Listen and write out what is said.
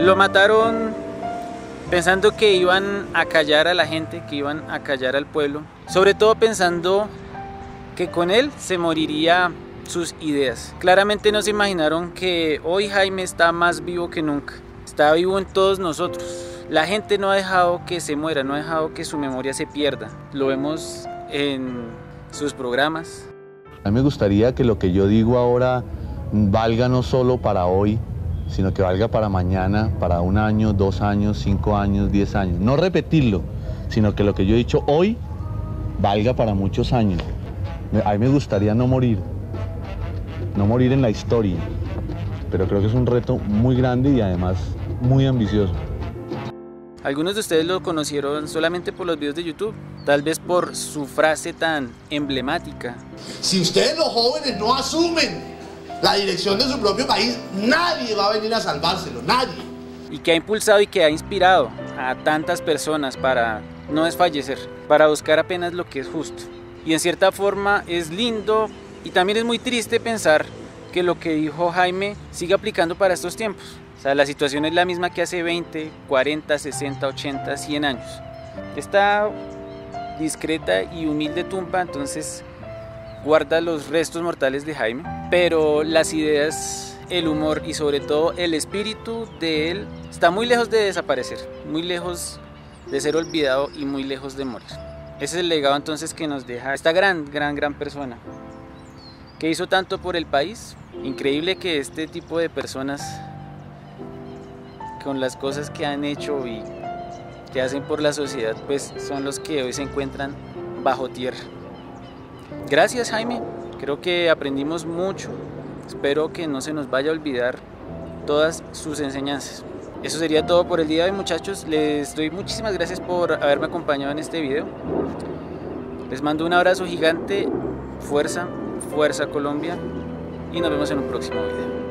Lo mataron pensando que iban a callar a la gente, que iban a callar al pueblo, sobre todo pensando que con él se moriría sus ideas. Claramente no se imaginaron que hoy Jaime está más vivo que nunca, está vivo en todos nosotros. La gente no ha dejado que se muera, no ha dejado que su memoria se pierda. Lo vemos en sus programas. A mí me gustaría que lo que yo digo ahora valga no solo para hoy, sino que valga para mañana, para 1 año, 2 años, 5 años, 10 años. No repetirlo, sino que lo que yo he dicho hoy valga para muchos años. A mí me gustaría no morir en la historia, pero creo que es un reto muy grande y además muy ambicioso. Algunos de ustedes lo conocieron solamente por los videos de YouTube, tal vez por su frase tan emblemática. Si ustedes los jóvenes no asumen la dirección de su propio país, nadie va a venir a salvárselo, nadie. Y que ha impulsado y que ha inspirado a tantas personas para no desfallecer, para buscar apenas lo que es justo. Y en cierta forma es lindo y también es muy triste pensar que lo que dijo Jaime sigue aplicando para estos tiempos. O sea, la situación es la misma que hace 20, 40, 60, 80, 100 años. Esta discreta y humilde tumba entonces guarda los restos mortales de Jaime, pero las ideas, el humor y sobre todo el espíritu de él está muy lejos de desaparecer, muy lejos de ser olvidado y muy lejos de morir. Ese es el legado entonces que nos deja esta gran persona que hizo tanto por el país. Increíble que este tipo de personas, con las cosas que han hecho y que hacen por la sociedad, pues son los que hoy se encuentran bajo tierra. Gracias, Jaime, creo que aprendimos mucho, espero que no se nos vaya a olvidar todas sus enseñanzas. Eso sería todo por el día de hoy, muchachos. Les doy muchísimas gracias por haberme acompañado en este video. Les mando un abrazo gigante, fuerza Colombia, y nos vemos en un próximo video.